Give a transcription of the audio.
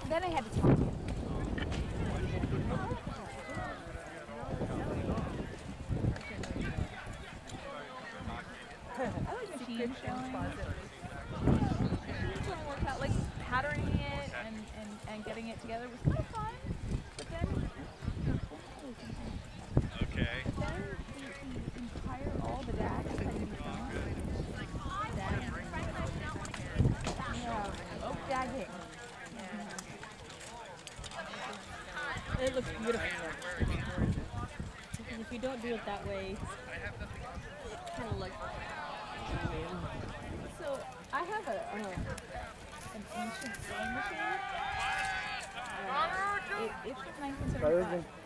Then I had to talk to him. I like machine shelling. It's going to work out. Like patterning it and getting it together was kind of fun. But then, okay. But then the entire, all the dags that you found. Yeah. Oak dagging. Yeah. It looks beautiful. Because if you don't do it that way, it kind of looks. So I have an ancient sewing machine. It's from 1975.